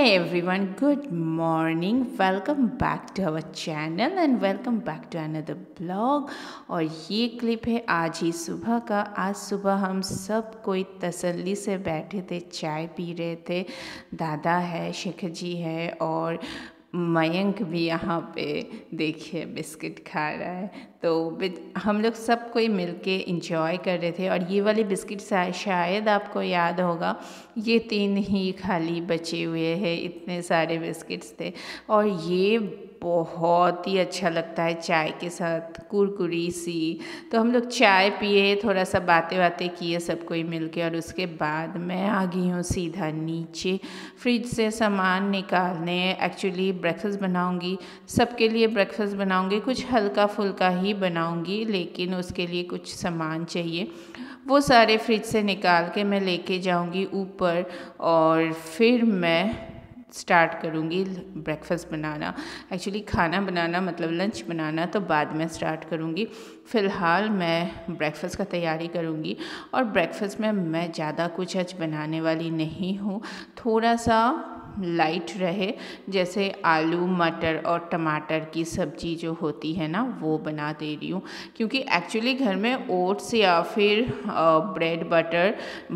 Hey everyone, good morning. Welcome back to our channel and welcome back to another blog। और ये clip है आज ही सुबह का। आज सुबह हम सब कोई तसल्ली से बैठे थे, चाय पी रहे थे। दादा है, शेखर जी है और मयंक भी यहाँ पे देखिए बिस्किट खा रहा है। तो हम लोग सब कोई मिलके इंजॉय कर रहे थे। और ये वाले बिस्किट शायद आपको याद होगा, ये 3 ही खाली बचे हुए हैं, इतने सारे बिस्किट्स थे। और ये बहुत ही अच्छा लगता है चाय के साथ, कुरकुरी सी। तो हम लोग चाय पिए, थोड़ा सा बातें किए सब कोई मिलके, और उसके बाद मैं आ गई हूँ सीधा नीचे फ्रिज से सामान निकालने। एक्चुअली ब्रेकफास्ट बनाऊँगी, सबके लिए ब्रेकफास्ट बनाऊँगी, कुछ हल्का फुल्का ही बनाऊँगी, लेकिन उसके लिए कुछ सामान चाहिए। वो सारे फ्रिज से निकाल के मैं लेके जाऊँगी ऊपर और फिर मैं स्टार्ट करूँगी ब्रेकफास्ट बनाना। एक्चुअली खाना बनाना मतलब लंच बनाना तो बाद में स्टार्ट करूँगी। फ़िलहाल मैं ब्रेकफास्ट का तैयारी करूँगी। और ब्रेकफास्ट में मैं ज़्यादा कुछ आज बनाने वाली नहीं हूँ, थोड़ा सा लाइट रहे, जैसे आलू मटर और टमाटर की सब्ज़ी जो होती है ना, वो बना दे रही हूँ। क्योंकि एक्चुअली घर में ओट्स या फिर ब्रेड बटर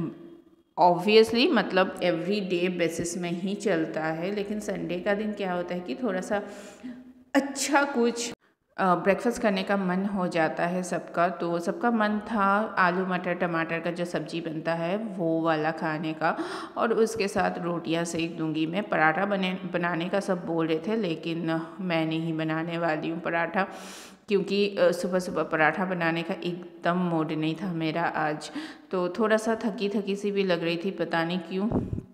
ऑब्वियसली मतलब एवरी डे बेसिस में ही चलता है, लेकिन संडे का दिन क्या होता है कि थोड़ा सा अच्छा कुछ ब्रेकफास्ट करने का मन हो जाता है सबका। तो सबका मन था आलू मटर टमाटर का जो सब्ज़ी बनता है वो वाला खाने का, और उसके साथ रोटियां सेक दूंगी मैं। पराठा बनाने का सब बोल रहे थे, लेकिन मैं नहीं बनाने वाली हूँ पराठा, क्योंकि सुबह सुबह पराठा बनाने का एकदम मूड नहीं था मेरा आज। तो थोड़ा सा थकी सी भी लग रही थी, पता नहीं क्यों।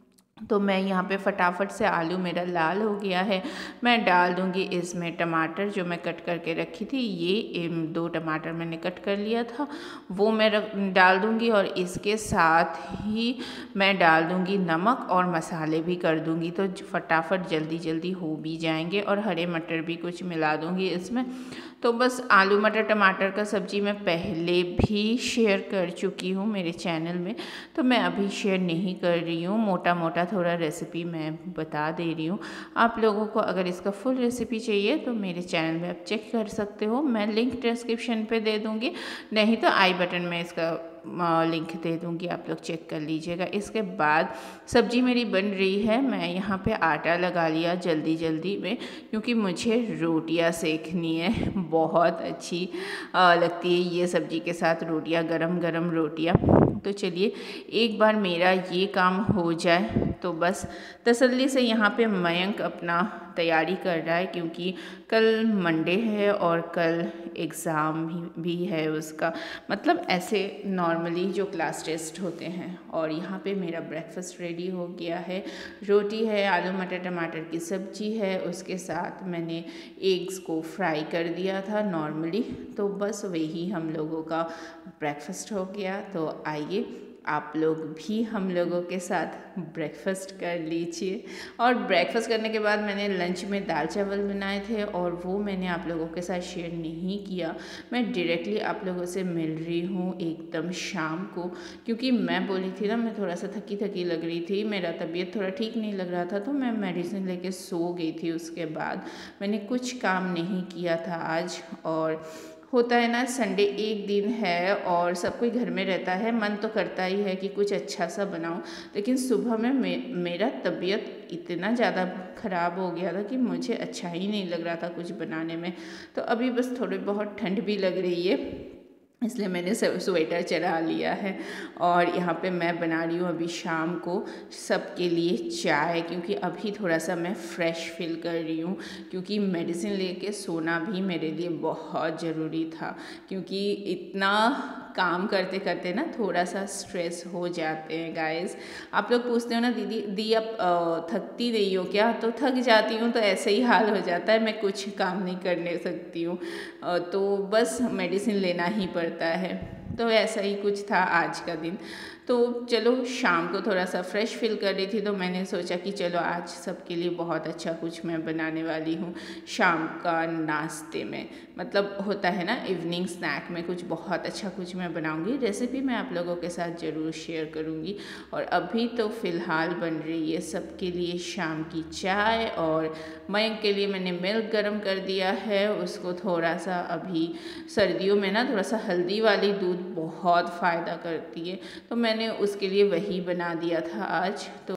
तो मैं यहाँ पे फटाफट से, आलू मेरा लाल हो गया है, मैं डाल दूँगी इसमें टमाटर जो मैं कट करके रखी थी। ये 2 टमाटर मैंने कट कर लिया था, वो मैं डाल दूँगी। और इसके साथ ही मैं डाल दूँगी नमक और मसाले भी कर दूँगी, तो फटाफट जल्दी हो भी जाएंगे। और हरे मटर भी कुछ मिला दूँगी इसमें। तो बस आलू मटर टमाटर का सब्ज़ी मैं पहले भी शेयर कर चुकी हूँ मेरे चैनल में, तो मैं अभी शेयर नहीं कर रही हूँ। मोटा थोड़ा रेसिपी मैं बता दे रही हूँ। आप लोगों को अगर इसका फुल रेसिपी चाहिए तो मेरे चैनल में आप चेक कर सकते हो, मैं लिंक डिस्क्रिप्शन पे दे दूँगी, नहीं तो आई बटन में इसका लिंक दे दूँगी, आप लोग चेक कर लीजिएगा। इसके बाद सब्ज़ी मेरी बन रही है, मैं यहाँ पे आटा लगा लिया जल्दी में, क्योंकि मुझे रोटियाँ सेकनी है। बहुत अच्छी लगती है ये सब्ज़ी के साथ रोटियाँ, गरम रोटियाँ। तो चलिए एक बार मेरा ये काम हो जाए तो बस तसल्ली से। यहाँ पे मयंक अपना तैयारी कर रहा है, क्योंकि कल मंडे है और कल एग्ज़ाम भी है उसका, मतलब ऐसे नॉर्मली जो क्लास टेस्ट होते हैं। और यहाँ पे मेरा ब्रेकफास्ट रेडी हो गया है। रोटी है, आलू मटर टमाटर की सब्ज़ी है, उसके साथ मैंने एग्स को फ्राई कर दिया था नॉर्मली। तो बस वही हम लोगों का ब्रेकफास्ट हो गया। तो आइए आप लोग भी हम लोगों के साथ ब्रेकफास्ट कर लीजिए। और ब्रेकफास्ट करने के बाद मैंने लंच में दाल चावल बनाए थे, और वो मैंने आप लोगों के साथ शेयर नहीं किया। मैं डायरेक्टली आप लोगों से मिल रही हूँ एकदम शाम को, क्योंकि मैं बोली थी ना, मैं थोड़ा सा थकी लग रही थी, मेरा तबीयत थोड़ा ठीक नहीं लग रहा था, तो मैं मेडिसिन लेके सो गई थी। उसके बाद मैंने कुछ काम नहीं किया था आज। और होता है ना, संडे एक दिन है और सब कोई घर में रहता है, मन तो करता ही है कि कुछ अच्छा सा बनाऊं, लेकिन सुबह में मेरा तबीयत इतना ज़्यादा ख़राब हो गया था कि मुझे अच्छा ही नहीं लग रहा था कुछ बनाने में। तो अभी बस थोड़ी बहुत ठंड भी लग रही है, इसलिए मैंने स्वेटर चढ़ा लिया है। और यहाँ पे मैं बना रही हूँ अभी शाम को सबके लिए चाय, क्योंकि अभी थोड़ा सा मैं फ़्रेश फील कर रही हूँ, क्योंकि मेडिसिन लेके सोना भी मेरे लिए बहुत ज़रूरी था। क्योंकि इतना काम करते करते ना थोड़ा सा स्ट्रेस हो जाते हैं गाइस। आप लोग पूछते हो ना, दीदी आप थकती नहीं हो क्या? तो थक जाती हूँ, तो ऐसे ही हाल हो जाता है, मैं कुछ काम नहीं करने सकती हूँ, तो बस मेडिसिन लेना ही पड़ता है। तो ऐसा ही कुछ था आज का दिन। तो चलो शाम को थोड़ा सा फ्रेश फील कर रही थी, तो मैंने सोचा कि चलो आज सबके लिए बहुत अच्छा कुछ मैं बनाने वाली हूँ शाम का नाश्ते में। मतलब होता है ना इवनिंग स्नैक में कुछ बहुत अच्छा कुछ मैं बनाऊंगी। रेसिपी मैं आप लोगों के साथ ज़रूर शेयर करूंगी। और अभी तो फ़िलहाल बन रही है सबके लिए शाम की चाय, और मयंक के लिए मैंने मिल्क गरम कर दिया है। उसको थोड़ा सा अभी सर्दियों में ना थोड़ा सा हल्दी वाली दूध बहुत फ़ायदा करती है, तो मैंने उसके लिए वही बना दिया था आज। तो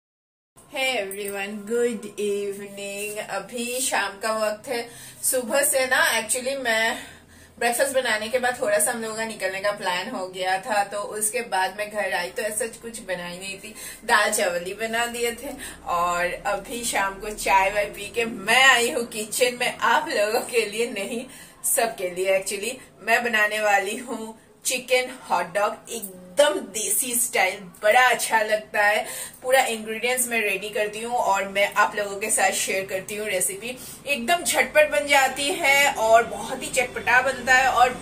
हे एवरीवन, गुड इवनिंग। अभी शाम का वक्त है। सुबह से ना एक्चुअली मैं ब्रेकफास्ट बनाने के बाद थोड़ा सा हम लोगों का निकलने का प्लान हो गया था, तो उसके बाद मैं घर आई तो ऐसा कुछ बनाई नहीं थी, दाल चावल ही बना दिए थे। और अभी शाम को चाय वाय पी के मैं आई हूँ किचन में, आप लोगों के लिए नहीं सबके लिए। एक्चुअली मैं बनाने वाली हूँ चिकन हॉट डॉग, एकदम देसी स्टाइल, बड़ा अच्छा लगता है। पूरा इंग्रेडिएंट्स मैं रेडी करती हूँ और मैं आप लोगों के साथ शेयर करती हूँ रेसिपी। एकदम झटपट बन जाती है और बहुत ही चटपटा बनता है, और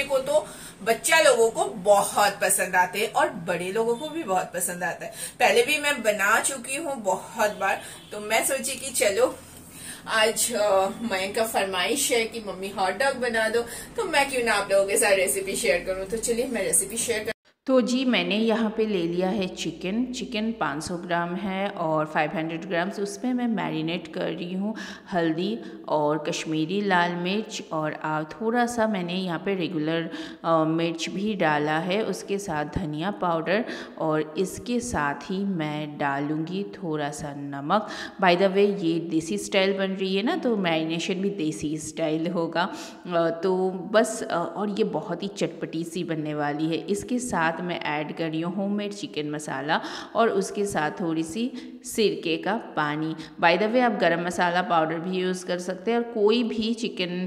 बच्चा लोगों को बहुत पसंद आते हैं और बड़े लोगों को भी बहुत पसंद आता है। पहले भी मैं बना चुकी हूँ बहुत बार, तो मैं सोची कि चलो आज मयंक का फरमाइश है कि मम्मी हॉट डॉग बना दो, तो मैं क्यों ना आप लोगों के साथ रेसिपी शेयर करूं। तो चलिए मैं रेसिपी शेयर कर। तो जी मैंने यहाँ पे ले लिया है चिकन 500 ग्राम है और 500 ग्राम्स उसमें मैं मैरिनेट कर रही हूँ हल्दी और कश्मीरी लाल मिर्च, और थोड़ा सा मैंने यहाँ पे रेगुलर मिर्च भी डाला है, उसके साथ धनिया पाउडर, और इसके साथ ही मैं डालूँगी थोड़ा सा नमक। बाय द वे ये देसी स्टाइल बन रही है ना, तो मैरिनेशन भी देसी स्टाइल होगा। तो बस और ये बहुत ही चटपटी सी बनने वाली है। इसके साथ मैं ऐड कर रही हूँ होममेड चिकन मसाला और उसके साथ थोड़ी सी सिरके का पानी। बाय द वे आप गरम मसाला पाउडर भी यूज़ कर सकते हैं, और कोई भी चिकन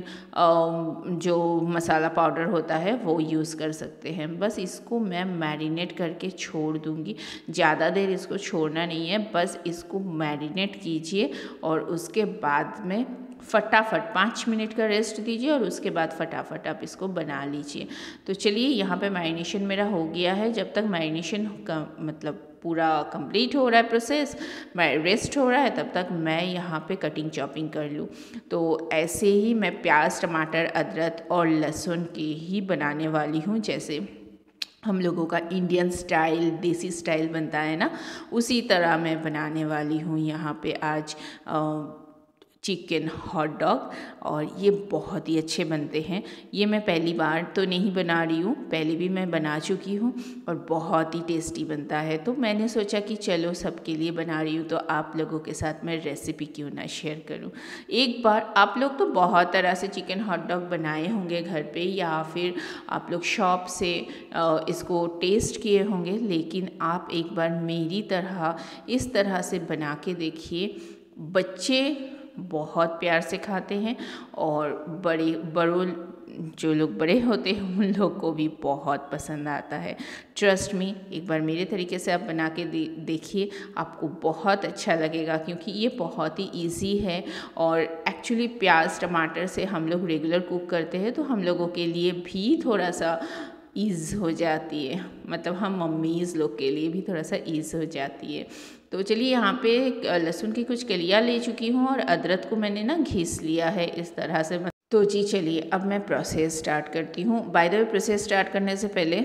जो मसाला पाउडर होता है वो यूज़ कर सकते हैं। बस इसको मैं मैरिनेट करके छोड़ दूँगी, ज़्यादा देर इसको छोड़ना नहीं है, बस इसको मैरिनेट कीजिए और उसके बाद में फटाफट 5 मिनट का रेस्ट दीजिए और उसके बाद फटाफट आप इसको बना लीजिए। तो चलिए यहाँ पे मैरिनेशन मेरा हो गया है। जब तक मैरिनेशन का मतलब पूरा कंप्लीट हो रहा है प्रोसेस, रेस्ट हो रहा है, तब तक मैं यहाँ पे कटिंग चॉपिंग कर लूँ। तो ऐसे ही मैं प्याज टमाटर अदरक और लहसुन के ही बनाने वाली हूँ, जैसे हम लोगों का इंडियन स्टाइल देसी स्टाइल बनता है ना, उसी तरह मैं बनाने वाली हूँ यहाँ पे आज चिकन हॉट डॉग। और ये बहुत ही अच्छे बनते हैं। ये मैं पहली बार तो नहीं बना रही हूँ, पहले भी मैं बना चुकी हूँ और बहुत ही टेस्टी बनता है। तो मैंने सोचा कि चलो सबके लिए बना रही हूँ तो आप लोगों के साथ मैं रेसिपी क्यों ना शेयर करूँ। एक बार आप लोग तो बहुत तरह से चिकन हॉट डॉग बनाए होंगे घर पे, या फिर आप लोग शॉप से इसको टेस्ट किए होंगे, लेकिन आप एक बार मेरी तरह इस तरह से बना के देखिए। बच्चे बहुत प्यार से खाते हैं और बड़ों जो लोग बड़े होते हैं उन लोग को भी बहुत पसंद आता है। ट्रस्ट मी, एक बार मेरे तरीके से आप बना के देखिए, आपको बहुत अच्छा लगेगा, क्योंकि ये बहुत ही इजी है। और एक्चुअली प्याज टमाटर से हम लोग रेगुलर कुक करते हैं, तो हम लोगों के लिए भी थोड़ा सा ईज़ हो जाती है, मतलब हम मम्मीज़ लोग के लिए भी थोड़ा सा ईज़ हो जाती है। तो चलिए यहाँ पे लहसुन की कुछ कलियाँ ले चुकी हूँ और अदरक को मैंने ना घिस लिया है इस तरह से। तो जी चलिए अब मैं प्रोसेस स्टार्ट करती हूँ। By the way process start करने से पहले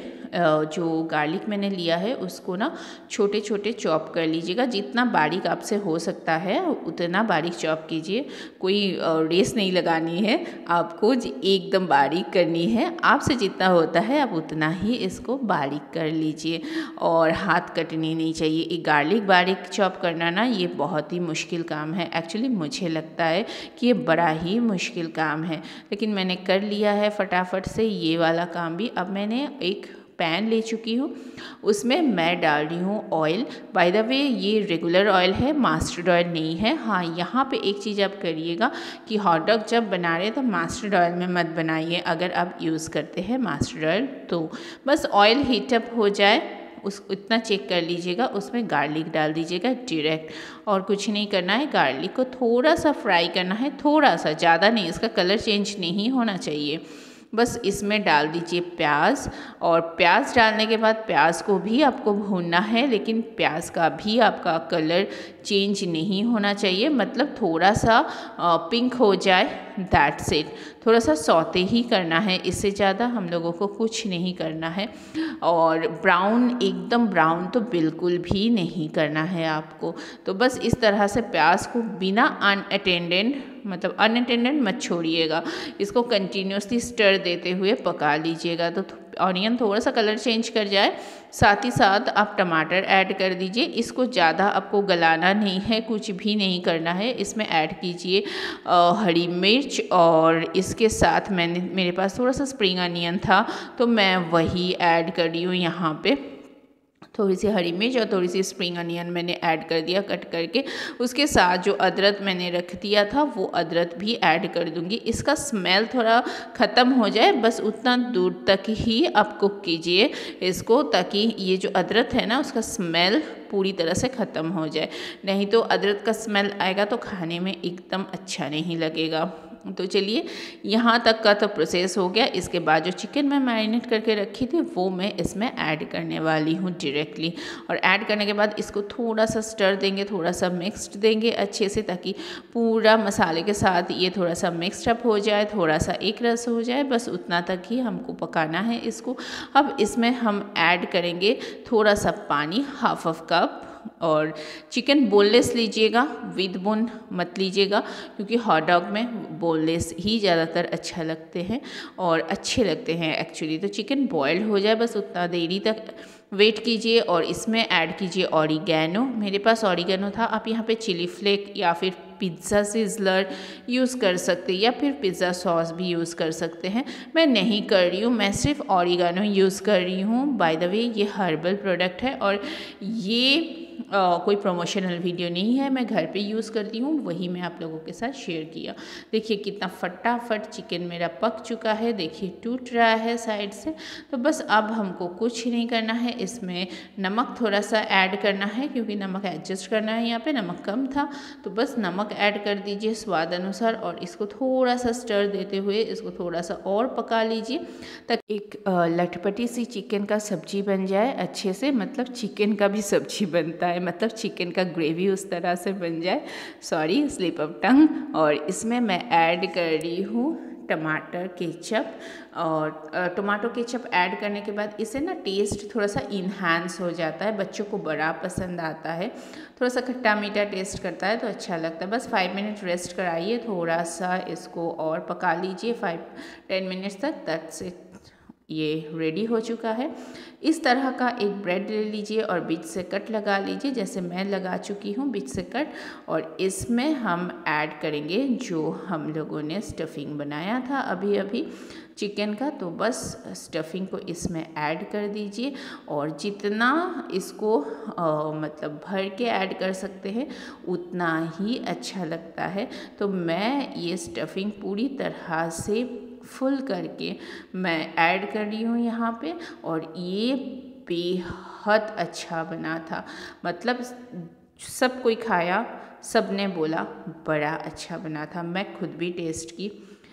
जो गार्लिक मैंने लिया है उसको ना छोटे छोटे चॉप कर लीजिएगा। जितना बारीक आपसे हो सकता है उतना बारीक चॉप कीजिए। कोई रेस नहीं लगानी है आपको, एकदम बारीक करनी है। आपसे जितना होता है आप उतना ही इसको बारीक कर लीजिए और हाथ कटनी नहीं चाहिए। एक गार्लिक बारीक चॉप करना ना ये बहुत ही मुश्किल काम है। एक्चुअली मुझे लगता है कि ये बड़ा ही मुश्किल काम है, लेकिन मैंने कर लिया है फटाफट से ये वाला काम भी। अब मैंने एक पैन ले चुकी हूँ, उसमें मैं डाल रही हूँ ऑयल। बाय द वे ये रेगुलर ऑयल है, मस्टर्ड ऑयल नहीं है। हाँ, यहाँ पे एक चीज़ आप करिएगा कि हॉट डॉग जब बना रहे तो मस्टर्ड ऑयल में मत बनाइए। अगर आप यूज़ करते हैं मस्टर्ड ऑयल तो बस ऑयल हीटअप हो जाए उस इतना चेक कर लीजिएगा, उसमें गार्लिक डाल दीजिएगा डायरेक्ट। और कुछ नहीं करना है, गार्लिक को थोड़ा सा फ्राई करना है, थोड़ा सा, ज़्यादा नहीं, इसका कलर चेंज नहीं होना चाहिए। बस इसमें डाल दीजिए प्याज, और प्याज डालने के बाद प्याज को भी आपको भूनना है, लेकिन प्याज का भी आपका कलर चेंज नहीं होना चाहिए, मतलब थोड़ा सा पिंक हो जाए दैट्स इट। थोड़ा सा सौते ही करना है, इससे ज़्यादा हम लोगों को कुछ नहीं करना है। और ब्राउन, एकदम ब्राउन तो बिल्कुल भी नहीं करना है आपको। तो बस इस तरह से प्याज को बिना अनअटेंडेड मत छोड़िएगा, इसको कंटिन्यूसली स्टर देते हुए पका लीजिएगा। तो ऑनियन थोड़ा सा कलर चेंज कर जाए, साथ ही साथ आप टमाटर ऐड कर दीजिए। इसको ज़्यादा आपको गलाना नहीं है, कुछ भी नहीं करना है। इसमें ऐड कीजिए हरी मिर्च, और इसके साथ मेरे पास थोड़ा सा स्प्रिंग अनियन था तो मैं वही ऐड कर रही हूँ यहाँ पे। थोड़ी सी हरी मिर्च और थोड़ी सी स्प्रिंग अनियन मैंने ऐड कर दिया कट करके। उसके साथ जो अदरक मैंने रख दिया था वो अदरक भी ऐड कर दूंगी। इसका स्मेल थोड़ा ख़त्म हो जाए, बस उतना दूर तक ही आप कुक कीजिए इसको, ताकि ये जो अदरक है ना उसका स्मेल पूरी तरह से ख़त्म हो जाए। नहीं तो अदरक का स्मेल आएगा तो खाने में एकदम अच्छा नहीं लगेगा। तो चलिए, यहाँ तक का तो प्रोसेस हो गया। इसके बाद जो चिकन मैं मैरिनेट करके रखी थी वो मैं इसमें ऐड करने वाली हूँ डायरेक्टली। और ऐड करने के बाद इसको थोड़ा सा स्टर देंगे, थोड़ा सा मिक्स्ड देंगे अच्छे से, ताकि पूरा मसाले के साथ ये थोड़ा सा मिक्स्ड अप हो जाए, थोड़ा सा एक रस हो जाए। बस उतना तक ही हमको पकाना है इसको। अब इसमें हम ऐड करेंगे थोड़ा सा पानी, हाफ ऑफ कप। और चिकन बोनलेस लीजिएगा, विद बोन मत लीजिएगा, क्योंकि हॉट डॉग में बोनलेस ही ज़्यादातर अच्छा लगते हैं और अच्छे लगते हैं एक्चुअली। तो चिकन बॉयल्ड हो जाए बस उतना देरी तक वेट कीजिए। और इसमें ऐड कीजिए ऑरिगेनो। मेरे पास ऑरिगेनो था, आप यहाँ पे चिली फ्लेक या फिर पिज़्ज़ा सिज़लर यूज़ कर सकते हैं, या फिर पिज़्ज़ा सॉस भी यूज़ कर सकते हैं। मैं नहीं कर रही हूँ, मैं सिर्फ ऑरिगेनो यूज़ कर रही हूँ। बाय द वे ये हर्बल प्रोडक्ट है और ये कोई प्रमोशनल वीडियो नहीं है, मैं घर पे यूज़ करती हूँ, वही मैं आप लोगों के साथ शेयर किया। देखिए कितना फटाफट चिकन मेरा पक चुका है, देखिए टूट रहा है साइड से। तो बस अब हमको कुछ नहीं करना है, इसमें नमक थोड़ा सा ऐड करना है, क्योंकि नमक एडजस्ट करना है। यहाँ पे नमक कम था तो बस नमक ऐड कर दीजिए स्वाद अनुसार, और इसको थोड़ा सा स्टर देते हुए इसको थोड़ा सा और पका लीजिए, ताकि एक लटपटी सी चिकन का सब्जी बन जाए अच्छे से। मतलब चिकन का भी सब्जी बनता है, मतलब चिकन का ग्रेवी उस तरह से बन जाए। Sorry, slip of tongue. और इसमें मैं ऐड कर रही हूँ टमाटर केचप। और टमाटो केचप ऐड करने के बाद इससे ना टेस्ट थोड़ा सा इन्हांस हो जाता है, बच्चों को बड़ा पसंद आता है। थोड़ा सा खट्टा मीठा टेस्ट करता है तो अच्छा लगता है। बस 5 मिनट रेस्ट कराइए, थोड़ा सा इसको और पका लीजिए 5-10 मिनट्स तक। दैट्स इट, ये रेडी हो चुका है। इस तरह का एक ब्रेड ले लीजिए और बीच से कट लगा लीजिए, जैसे मैं लगा चुकी हूँ बीच से कट। और इसमें हम ऐड करेंगे जो हम लोगों ने स्टफिंग बनाया था अभी अभी चिकन का। तो बस स्टफिंग को इसमें ऐड कर दीजिए, और जितना इसको मतलब भर के ऐड कर सकते हैं उतना ही अच्छा लगता है। तो मैं ये स्टफिंग पूरी तरह से फुल करके मैं ऐड कर रही हूँ यहाँ पे। और ये बेहद अच्छा बना था, मतलब सब कोई खाया, सब ने बोला बड़ा अच्छा बना था। मैं खुद भी टेस्ट की,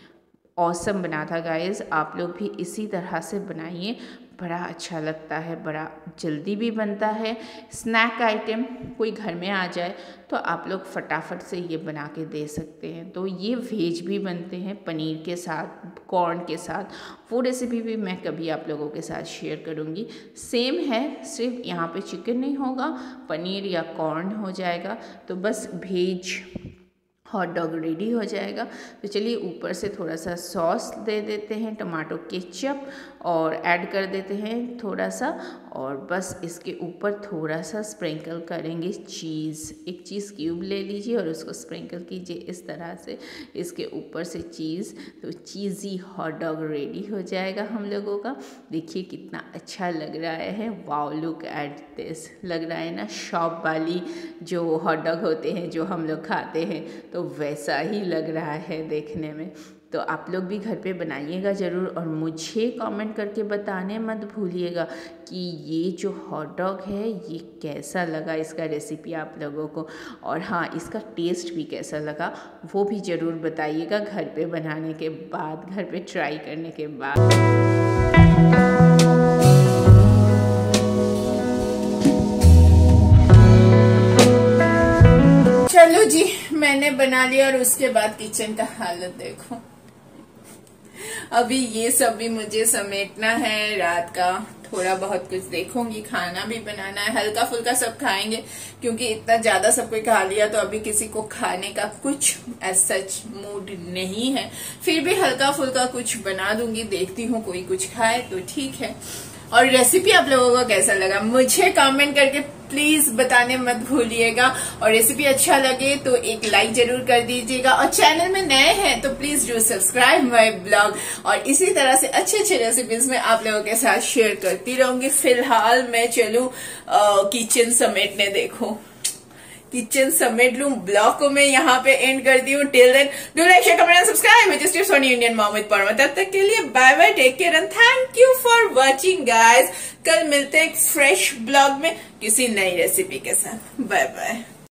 ऑसम बना था गाइस। आप लोग भी इसी तरह से बनाइए, बड़ा अच्छा लगता है, बड़ा जल्दी भी बनता है। स्नैक आइटम कोई घर में आ जाए तो आप लोग फटाफट से ये बना के दे सकते हैं। तो ये वेज भी बनते हैं पनीर के साथ, कॉर्न के साथ। वो रेसिपी भी मैं कभी आप लोगों के साथ शेयर करूँगी। सेम है, सिर्फ यहाँ पे चिकन नहीं होगा, पनीर या कॉर्न हो जाएगा। तो बस वेज हॉट डॉग रेडी हो जाएगा। तो चलिए ऊपर से थोड़ा सा सॉस दे देते हैं, टमाटो केचप, और ऐड कर देते हैं थोड़ा सा। और बस इसके ऊपर थोड़ा सा स्प्रिंकल करेंगे चीज़। एक चीज़ क्यूब ले लीजिए और उसको स्प्रिंकल कीजिए इस तरह से इसके ऊपर से चीज़। तो चीज़ी हॉट डॉग रेडी हो जाएगा हम लोगों का। देखिए कितना अच्छा लग रहा है, वाओ लुक एट दिस। लग रहा है ना शॉप वाली जो हॉट डॉग होते हैं जो हम लोग खाते हैं, तो वैसा ही लग रहा है देखने में। तो आप लोग भी घर पे बनाइएगा ज़रूर, और मुझे कमेंट करके बताने मत भूलिएगा कि ये जो हॉट डॉग है ये कैसा लगा, इसका रेसिपी आप लोगों को। और हाँ, इसका टेस्ट भी कैसा लगा वो भी ज़रूर बताइएगा घर पे बनाने के बाद, घर पे ट्राई करने के बाद। चलो जी, मैंने बना लिया और उसके बाद किचन का हालत देखो। अभी ये सब भी मुझे समेटना है, रात का थोड़ा बहुत कुछ देखूंगी, खाना भी बनाना है, हल्का फुल्का सब खाएंगे क्योंकि इतना ज्यादा सब कोई खा लिया तो अभी किसी को खाने का कुछ एज सच मूड नहीं है। फिर भी हल्का फुल्का कुछ बना दूंगी, देखती हूँ कोई कुछ खाए तो ठीक है। और रेसिपी आप लोगों को कैसा लगा मुझे कमेंट करके प्लीज बताने मत भूलिएगा, और रेसिपी अच्छा लगे तो एक लाइक जरूर कर दीजिएगा, और चैनल में नए हैं तो please do subscribe my blog. और इसी तरह से अच्छे अच्छे रेसिपीज में आप लोगों के साथ शेयर करती रहूंगी। फिलहाल मैं चलूं किचन समेटने, देखो किचन समेट लूं। ब्लॉग को मैं यहाँ पे एंड कर दी हूँ। Till then do like share comment and subscribe with tips on Indian mom with Parma. तब तक के लिए bye bye, take care and thank you for watching guys. कल मिलते हैं एक फ्रेश ब्लॉग में किसी नई रेसिपी के साथ। Bye bye.